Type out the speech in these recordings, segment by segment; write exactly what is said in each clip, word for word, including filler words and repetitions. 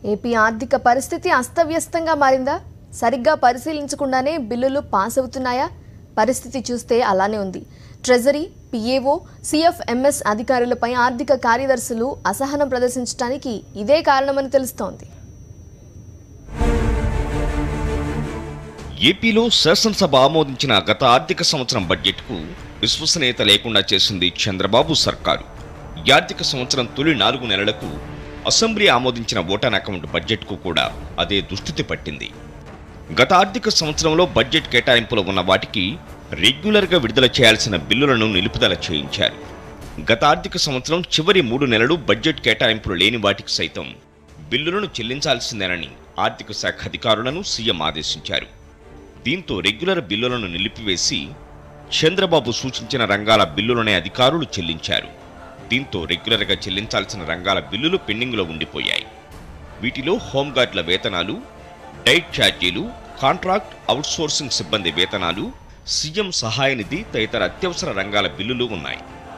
AP ఆర్థిక పరిస్థితి అస్తవ్యస్తంగా మారిందా? సరిగ్గా పరిశీలించకుండానే బిల్లులు పాస్ అవుతున్నాయా? పరిస్థితి చూస్తే అలానే ఉంది. ట్రెజరీ, పీఏఓ, సీఎఫ్ఎంఎస్ అధికారులపై ఆర్థిక కార్యదర్శులు అసహనం ప్రదర్శించడానికి ఇదే కారణమని తెలుస్తోంది. ఏపీలో శాసనసభ ఆమోదించిన గత ఆర్థిక సంవత్సరం బడ్జెట్కు విశ్వసనీయత లేకుండా చేసింది చంద్రబాబు సర్కారు. ఈ ఆర్థిక సంవత్సరం తొలి నాలుగు నెలలకు అసెంబ్లీ ఆమోదించిన ఓటాన్ అకౌంట్ బడ్జెట్కు కూడా అదే దుస్థితి పట్టింది. గత ఆర్థిక సంవత్సరంలో బడ్జెట్ కేటాయింపులు ఉన్న వాటికి రెగ్యులర్గా విడుదల చేయాల్సిన బిల్లులను నిలుపుదల చేయించారు. గత ఆర్థిక సంవత్సరం చివరి మూడు నెలలు బడ్జెట్ కేటాయింపులు లేని వాటికి సైతం బిల్లులను చెల్లించాల్సిందేనని ఆర్థిక శాఖ అధికారులను సీఎం ఆదేశించారు. దీంతో రెగ్యులర్ బిల్లులను నిలిపివేసి చంద్రబాబు సూచించిన రంగాల బిల్లులనే అధికారులు చెల్లించారు. దీంతో రెగ్యులర్గా చెల్లించాల్సిన రంగాల బిల్లులు పెండింగ్లో ఉండిపోయాయి. వీటిలో హోంగార్డుల వేతనాలు, డైట్ ఛార్జీలు, కాంట్రాక్ట్ అవుట్సోర్సింగ్ సిబ్బంది వేతనాలు, సీఎం సహాయ నిధి తదితర అత్యవసర రంగాల బిల్లులు ఉన్నాయి.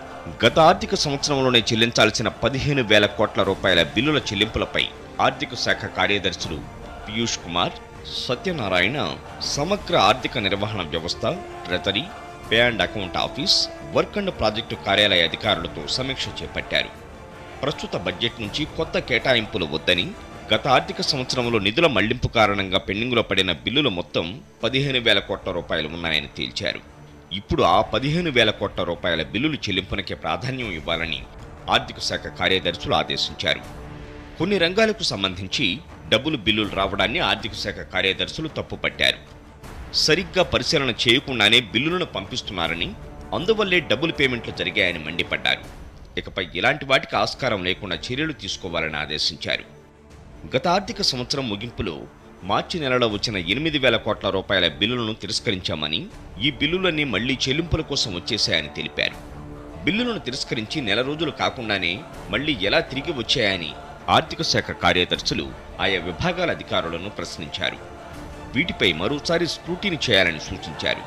గత ఆర్థిక సంవత్సరంలోనే చెల్లించాల్సిన పదిహేను వేల కోట్ల రూపాయల బిల్లుల చెల్లింపులపై ఆర్థిక శాఖ కార్యదర్శులు పీయూష్ కుమార్, సత్యనారాయణ సమగ్ర ఆర్థిక నిర్వహణ వ్యవస్థ, treasury, pay and account office, work and project కార్యాలయ అధికారులతో సమీక్ష చేపట్టారు. ప్రస్తుత బడ్జెట్ నుంచి కొత్త కేటాయింపులు వద్దని, గత ఆర్థిక సంవత్సరంలో నిధుల మళ్లింపు కారణంగా పెండింగులో పడిన బిల్లులు మొత్తం పదిహేను వేల కోట్ల రూపాయలు ఉన్నాయని తేల్చారు. ఇప్పుడు ఆ పదిహేను వేల కోట్ల రూపాయల బిల్లులు చెల్లింపునకే ప్రాధాన్యం ఇవ్వాలని ఆర్థిక శాఖ కార్యదర్శులు ఆదేశించారు. కొన్ని రంగాలకు సంబంధించి డబ్బులు బిల్లులు రావడాన్ని ఆర్థిక శాఖ కార్యదర్శులు తప్పుపట్టారు. సరిగ్గా పరిశీలన చేయకుండానే బిల్లులను పంపిస్తున్నారని, అందువల్లే డబ్బులు పేమెంట్లు జరిగాయని మండిపడ్డారు. ఇకపై ఇలాంటి వాటికి ఆస్కారం లేకుండా చర్యలు తీసుకోవాలని ఆదేశించారు. గత ఆర్థిక సంవత్సరం ముగింపులో మార్చి నెలలో వచ్చిన ఎనిమిది వేల కోట్ల రూపాయల బిల్లులను తిరస్కరించామని, ఈ బిల్లులన్నీ మళ్లీ చెల్లింపుల కోసం వచ్చేశాయని తెలిపారు. బిల్లులను తిరస్కరించి నెల రోజులు కాకుండానే మళ్లీ ఎలా తిరిగి వచ్చాయని ఆర్థిక శాఖ కార్యదర్శులు ఆయా విభాగాల అధికారులను ప్రశ్నించారు. వీటిపై మరోసారి స్క్రూటీని చేయాలని సూచించారు.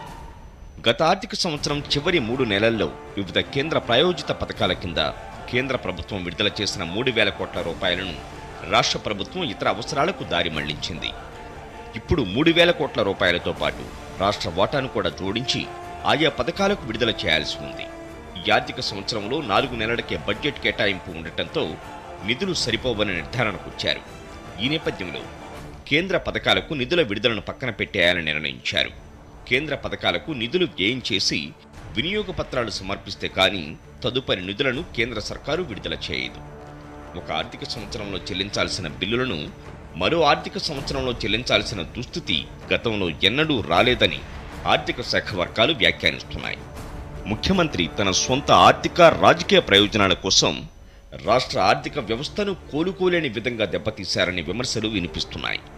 గత ఆర్థిక సంవత్సరం చివరి మూడు నెలల్లో వివిధ కేంద్ర ప్రాయోజిత పథకాల కింద కేంద్ర ప్రభుత్వం విడుదల చేసిన మూడు వేల కోట్ల రూపాయలను రాష్ట్ర ప్రభుత్వం ఇతర అవసరాలకు దారి మళ్లించింది. ఇప్పుడు మూడు వేల కోట్ల రూపాయలతో పాటు రాష్ట్ర వాటాను కూడా జోడించి ఆయా పథకాలకు విడుదల చేయాల్సి ఉంది. ఈ ఆర్థిక సంవత్సరంలో నాలుగు నెలలకే బడ్జెట్ కేటాయింపు ఉండటంతో నిధులు సరిపోవని నిర్ధారణకు వచ్చారు. ఈ నేపథ్యంలో కేంద్ర పథకాలకు నిధుల విడుదలను పక్కన పెట్టేయాలని నిర్ణయించారు. కేంద్ర పథకాలకు నిధులు వ్యయం చేసి వినియోగ పత్రాలు సమర్పిస్తే కానీ తదుపరి నిధులను కేంద్ర సర్కారు విడుదల చేయదు. ఒక ఆర్థిక సంవత్సరంలో చెల్లించాల్సిన బిల్లులను మరో ఆర్థిక సంవత్సరంలో చెల్లించాల్సిన దుస్థితి గతంలో ఎన్నడూ రాలేదని ఆర్థిక శాఖ వర్గాలు వ్యాఖ్యానిస్తున్నాయి. ముఖ్యమంత్రి తన సొంత ఆర్థిక, రాజకీయ ప్రయోజనాల కోసం రాష్ట్ర ఆర్థిక వ్యవస్థను కోలుకోలేని విధంగా దెబ్బతీశారని విమర్శలు వినిపిస్తున్నాయి.